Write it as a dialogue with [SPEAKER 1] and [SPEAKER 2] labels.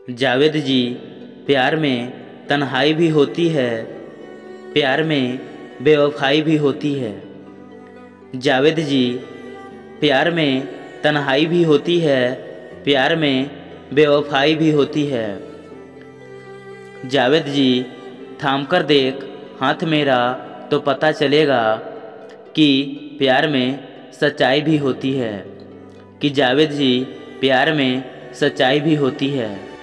[SPEAKER 1] जावेद जी, प्यार में तन्हाई भी होती है, प्यार में बेवफाई भी होती है। जावेद जी, प्यार में तन्हाई भी होती है, प्यार में बेवफाई भी होती है। जावेद जी, थाम कर देख हाथ मेरा तो पता चलेगा कि प्यार में सच्चाई भी होती है, कि जावेद जी प्यार में सच्चाई भी होती है।